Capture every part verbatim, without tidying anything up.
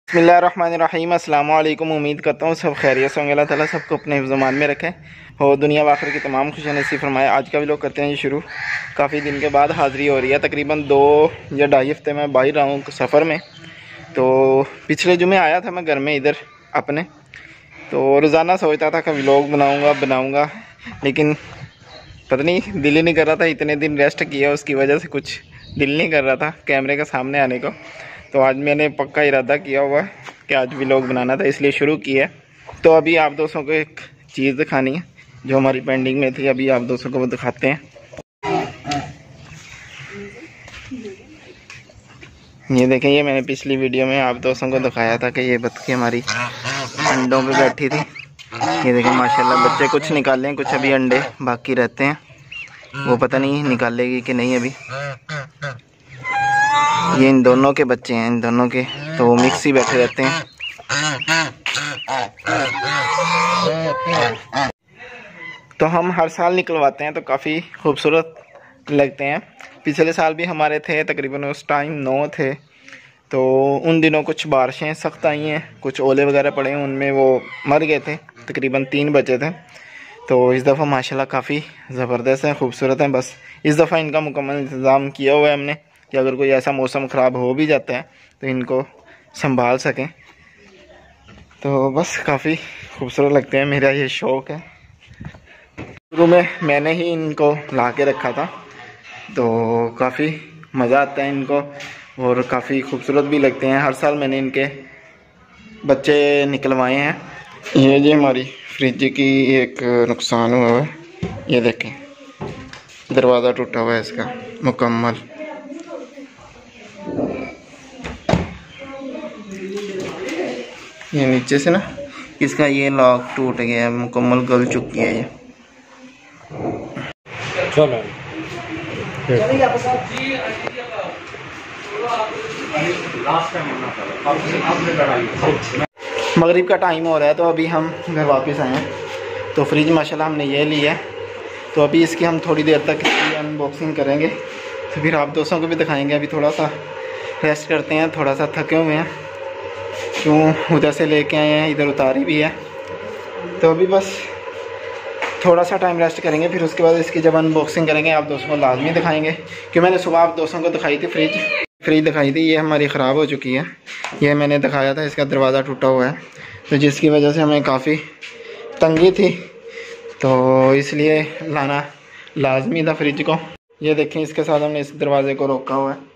बिस्मिल्लाहिर्रहमानिर्रहीम। अस्सलाम वालेकुम। उम्मीद करता हूँ सब खैरियत होंगे। अल्लाह ताला सबको अपने हिफ्ज़-ओ-मान में रखें और दुनिया व आखिरत की तमाम खुशियाँ नसीब फरमाए। आज का भी लोग करते हैं ये शुरू। काफ़ी दिन के बाद हाज़िरी हो रही है, तकरीबन दो या ढाई हफ्ते में बाहर रहा हूँ सफ़र में। तो पिछले जुमे आया था मैं घर में इधर अपने, तो रोज़ाना सोचता था कि व्लॉग बनाऊँगा बनाऊँगा लेकिन पता नहीं दिल ही नहीं कर रहा था। इतने दिन रेस्ट किया उसकी वजह से कुछ दिल नहीं कर रहा था कैमरे के सामने आने को। तो आज मैंने पक्का इरादा किया हुआ है कि आज व्लॉग बनाना था, इसलिए शुरू किया है। तो अभी आप दोस्तों को एक चीज़ दिखानी है जो हमारी पेंडिंग में थी, अभी आप दोस्तों को वो दिखाते हैं। ये देखें, ये मैंने पिछली वीडियो में आप दोस्तों को दिखाया था कि ये बतखें हमारी अंडों पे बैठी थी। ये देखें माशाल्लाह बच्चे कुछ निकाले हैं, कुछ अभी अंडे बाकी रहते हैं, वो पता नहीं निकालेगी कि नहीं। अभी ये इन दोनों के बच्चे हैं, इन दोनों के, तो वो मिक्स ही बैठे रहते हैं। तो हम हर साल निकलवाते हैं तो काफ़ी खूबसूरत लगते हैं। पिछले साल भी हमारे थे, तकरीबन उस टाइम नौ थे। तो उन दिनों कुछ बारिशें सख्त आई हैं, कुछ ओले वगैरह पड़े हैं, उनमें वो मर गए थे। तकरीबन तीन बचे थे। तो इस दफ़ा माशाल्लाह काफ़ी ज़बरदस्त हैं, खूबसूरत हैं। बस इस दफ़ा इनका मुकम्मल इंतज़ाम किया हुआ है हमने कि अगर कोई ऐसा मौसम ख़राब हो भी जाता है तो इनको संभाल सकें। तो बस काफ़ी खूबसूरत लगते हैं, मेरा ये शौक़ है। शुरू में मैंने ही इनको ला के रखा था, तो काफ़ी मज़ा आता है इनको और काफ़ी खूबसूरत भी लगते हैं। हर साल मैंने इनके बच्चे निकलवाए हैं। ये जी हमारी फ्रिज की एक नुकसान हुआ है, ये देखें दरवाज़ा टूटा हुआ है इसका मुकम्मल। ये नीचे से ना इसका ये लॉक टूट गया है, मुकम्मल गल चुकी है ये। चलो मगरिब का टाइम हो रहा है, तो अभी हम घर वापस आए हैं। तो फ्रिज माशाल्लाह हमने ये लिया है, तो अभी इसकी हम थोड़ी देर तक इसकी अनबॉक्सिंग करेंगे, तो फिर आप दोस्तों को भी दिखाएंगे। अभी थोड़ा सा रेस्ट करते हैं, थोड़ा सा थके हुए हैं, क्यों उधर से लेके आए हैं, इधर उतारी भी है। तो अभी बस थोड़ा सा टाइम रेस्ट करेंगे, फिर उसके बाद इसकी जब अनबॉक्सिंग करेंगे आप दोस्तों को लाजमी दिखाएंगे। क्यों मैंने सुबह आप दोस्तों को दिखाई थी फ्रिज फ्रिज दिखाई थी, ये हमारी ख़राब हो चुकी है। ये मैंने दिखाया था, इसका दरवाज़ा टूटा हुआ है, तो जिसकी वजह से हमें काफ़ी तंगी थी, तो इसलिए लाना लाजमी था फ्रिज को। ये देखें, इसके साथ हमने इस दरवाज़े को रोका हुआ है।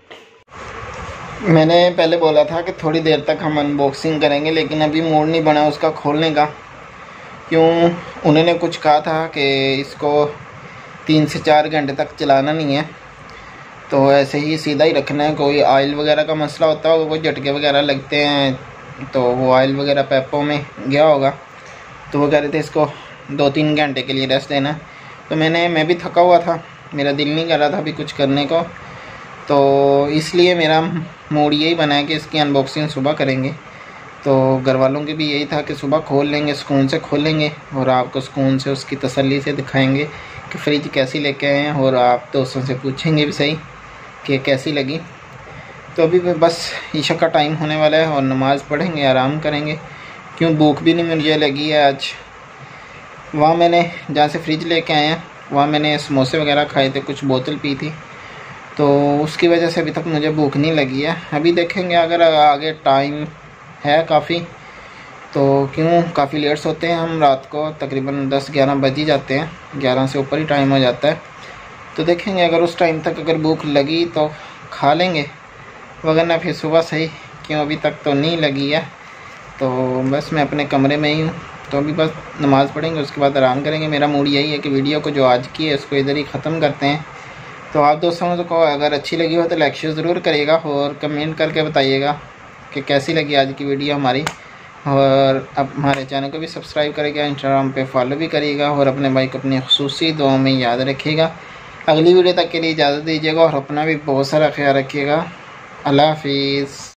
मैंने पहले बोला था कि थोड़ी देर तक हम अनबॉक्सिंग करेंगे, लेकिन अभी मूड नहीं बना उसका खोलने का। क्यों, उन्होंने कुछ कहा था कि इसको तीन से चार घंटे तक चलाना नहीं है, तो ऐसे ही सीधा ही रखना है। कोई ऑयल वगैरह का मसला होता होगा, कोई झटके वगैरह लगते हैं, तो वो ऑयल वगैरह पैपों में गया होगा, तो वो कह रहे थे इसको दो तीन घंटे के लिए रेस्ट देना। तो मैंने मैं भी थका हुआ था, मेरा दिल नहीं कर रहा था अभी कुछ करने को, तो इसलिए मेरा मूड यही बना है कि इसकी अनबॉक्सिंग सुबह करेंगे। तो घर वालों के भी यही था कि सुबह खोल लेंगे, सुकून से खोलेंगे और आपको सुकून से उसकी तसल्ली से दिखाएंगे कि फ्रिज कैसी लेके आए हैं, और आप दोस्तों से पूछेंगे भी सही कि कैसी लगी। तो अभी बस ईशा का टाइम होने वाला है और नमाज़ पढ़ेंगे, आराम करेंगे। क्यों, भूख भी नहीं मुझे लगी है आज। वहाँ मैंने जहाँ से फ्रिज लेके आए हैं वहाँ मैंने समोसे वगैरह खाए थे, कुछ बोतल पी थी, तो उसकी वजह से अभी तक मुझे भूख नहीं लगी है। अभी देखेंगे अगर आगे टाइम है काफ़ी, तो क्यों काफ़ी लेट सोते हैं हम रात को, तकरीबन दस ग्यारह बज ही जाते हैं, ग्यारह से ऊपर ही टाइम हो जाता है। तो देखेंगे अगर उस टाइम तक अगर भूख लगी तो खा लेंगे, वरना फिर सुबह सही। क्यों अभी तक तो नहीं लगी है, तो बस मैं अपने कमरे में ही हूँ। तो अभी बस नमाज़ पढ़ेंगे, उसके बाद आराम करेंगे। मेरा मूड यही है कि वीडियो को जो आज की है उसको इधर ही ख़त्म करते हैं। तो आप दोस्तों को अगर अच्छी लगी हो तो लाइक शेयर ज़रूर करिएगा और कमेंट करके बताइएगा कि कैसी लगी आज की वीडियो हमारी। और अब हमारे चैनल को भी सब्सक्राइब करिएगा, इंस्टाग्राम पे फॉलो भी करिएगा, और अपने भाई को अपनी खुसूसी दुआओं में याद रखिएगा। अगली वीडियो तक के लिए इजाज़त दीजिएगा और अपना भी बहुत सारा ख्याल रखिएगा। अल्लाह हाफिज़।